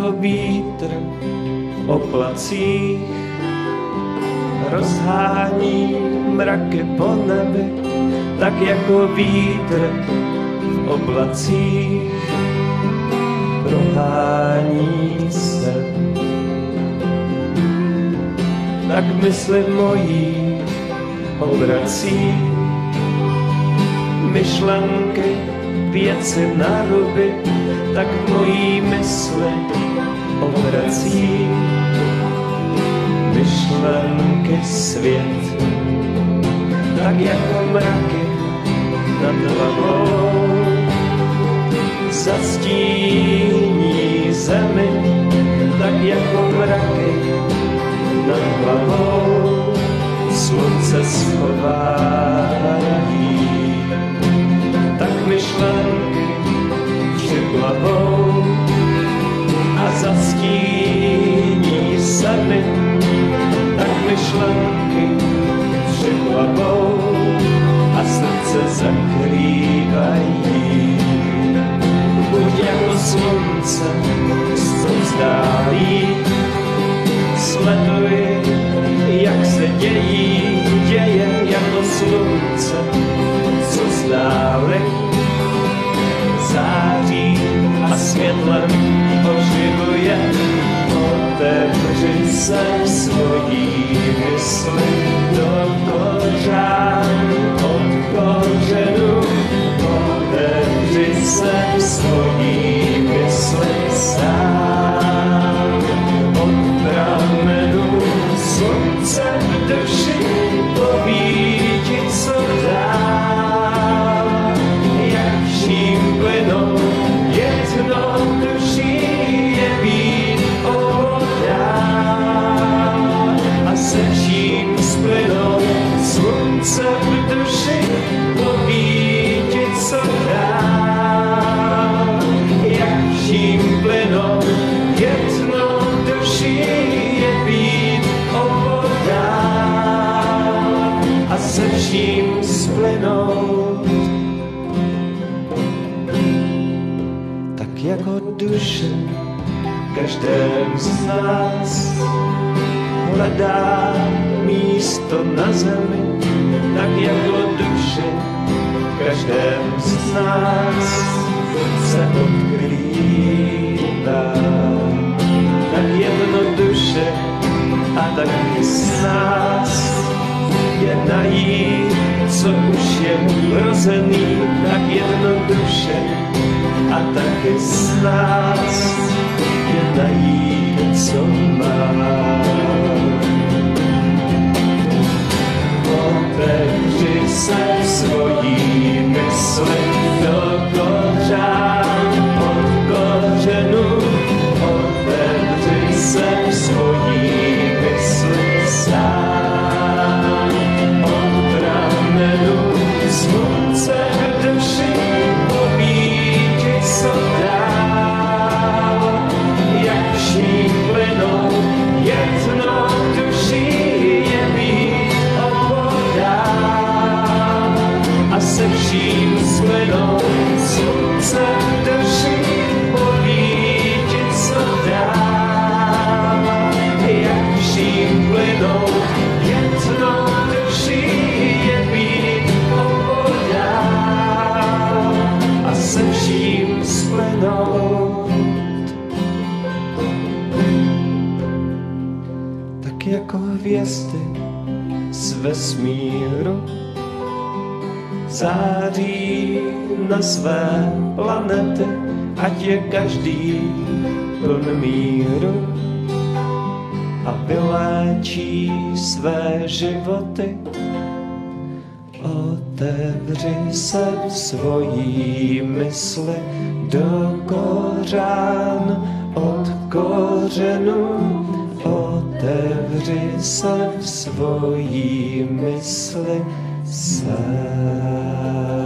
jako vítr v oblacích, rozhání mraky po nebi, tak jako vítr v oblacích, prohání se. Tak mysli mojí obrací myšlenky, věci na ruby, tak mojí mysli obrací myšlenky svět. Tak jako mraky nad hlavou zastíní zemi, tak jako mraky nad hlavou slunce schovají. Tak myšlenky před hlavou a zastíní zemi, tak myšlenky před hlavou a srdce zakrývají. Buď jako slunce, co vzdálí, sleduj, jak se děje jako slunce, co zdáli, září a světlem oživuje. Otevři se svojí mysli do kořán, od kořenů. Otevři se svojí mysli sám, od pramenů slunce v duši poví ti, co dál. Jak vším plynou jednodušší je být opodál. A se vším splynou slunce v duši poví ti, co dál. Jak vším plynou jednodušší je být opodál. A se vším splynout tak jako duše každém z nás hledá místo na zemi, tak jako duše každém z nás se odkrývá. Tak jednoduše a taky z nás je najít, co už je vrozený, tak jednoduše a taky z nás je najít, co má. Otevři se svojí mysli do kořán, od kořenů. Otevři se svojí mysli sám, od pramenů slunce v duši poví ti, co dál. Jak vším plynou jednodušší je být opodál. A se vším splynou slunce v duši poví ti, co dál. Jak vším plynou jednodušší je být opodál. A se vším splynout tak jako hvězdy z vesmíru září na své planety, ať je každý pln míru a vyléčí své životy. Otevři se v svojí mysli do kořán, od kořenů. Otevři se v svojí mysli sám.